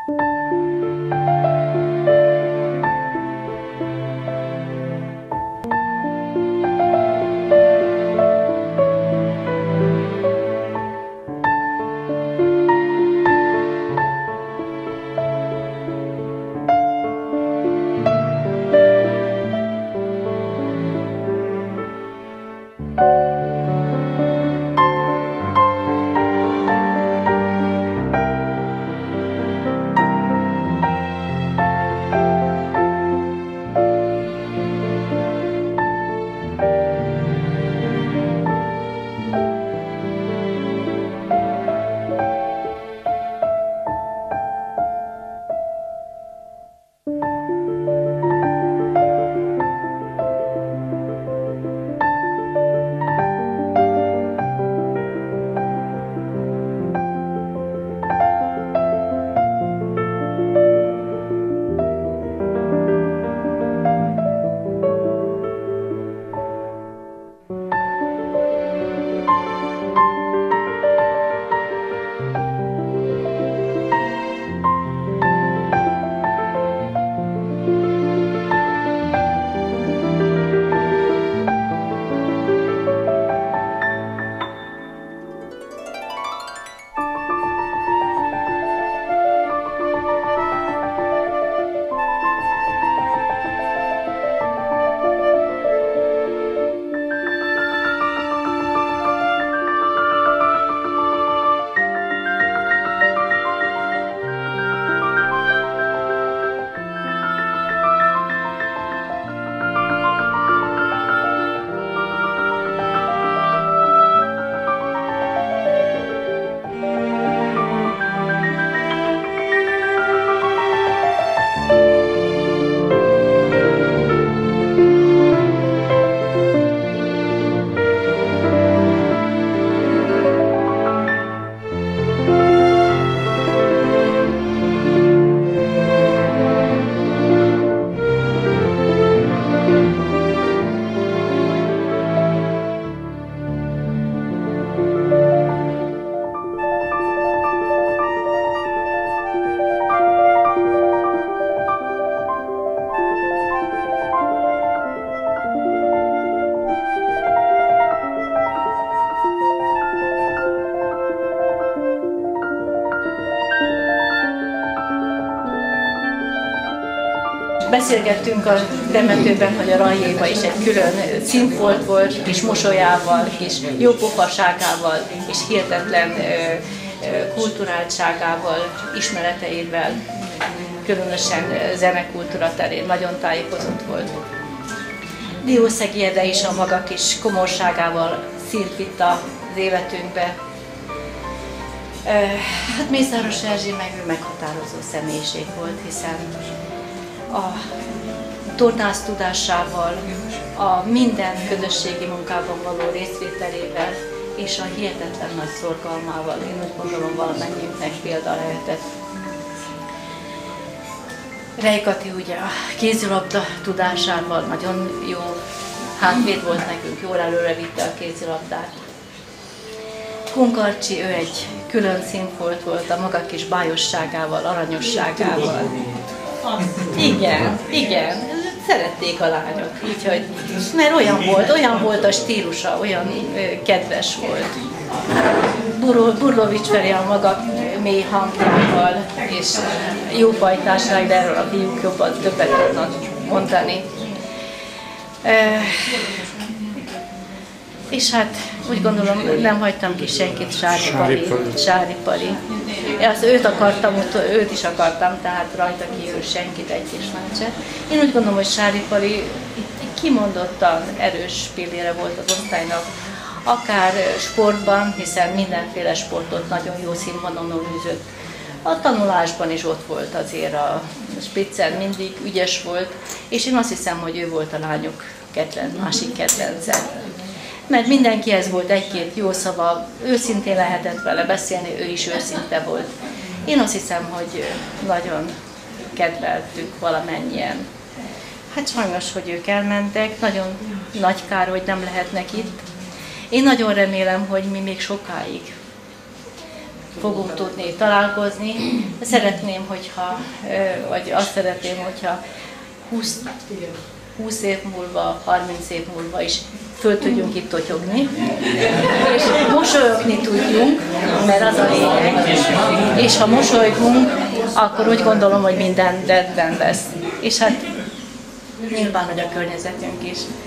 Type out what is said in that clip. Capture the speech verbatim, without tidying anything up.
Beszélgettünk a temetőben, hogy a Rajéba is egy külön színfolt volt, kis mosolyával, kis jópofaságával, és hihetetlen kulturáltságával, ismereteivel, különösen zenekultúra terén nagyon tájékozott volt. Diószegi Ede is a maga kis komorságával szírt itt az életünkbe. Hát Mészáros Erzsé meg ő meghatározó személyiség volt, hiszen a tornász tudásával, a minden közösségi munkában való részvételével és a hihetetlen nagy szorgalmával, én úgy gondolom, valamennyiünknek példa lehetett. Rey Kati ugye a kézilabda tudásával nagyon jó hátvéd volt nekünk, jól előre vitte a kézilabdát. Kunkarcsi, ő egy külön színfolt volt a maga kis bájosságával, aranyosságával. Igen, igen, szerették a lányok, úgyhogy, mert olyan volt, olyan volt a stílusa, olyan ö, kedves volt. Burlovics Feri a maga mély hangjával, és jó pajtásság, de erről a fiúk jobban többet tudnak mondani. E, és hát úgy gondolom, nem hagytam ki senkit, Sári Pali. Sári Pali. Az őt akartam, őt is akartam, tehát rajta kívül senkit, egy kisláncset. Én úgy gondolom, hogy Sári Pali kimondottan erős pillére volt az osztálynak, akár sportban, hiszen mindenféle sportot nagyon jó színvonalon űzött. A tanulásban is ott volt azért a Spitzer, mindig ügyes volt, és én azt hiszem, hogy ő volt a lányok kedvenc, másik kedvence. Mert mindenkihez volt egy-két jó szava, őszintén lehetett vele beszélni, ő is őszinte volt. Én azt hiszem, hogy nagyon kedveltük valamennyien. Hát sajnos, hogy ők elmentek, nagyon nagy kár, hogy nem lehetnek itt. Én nagyon remélem, hogy mi még sokáig fogunk tudni találkozni. Szeretném, hogyha, vagy azt szeretném, hogyha húsz, húsz év múlva, harminc év múlva is föl tudjunk itt totyogni, és mosolyogni tudjunk, mert az a lényeg, és ha mosolygunk, akkor úgy gondolom, hogy minden rendben lesz. És hát nyilván, hogy a környezetünk is.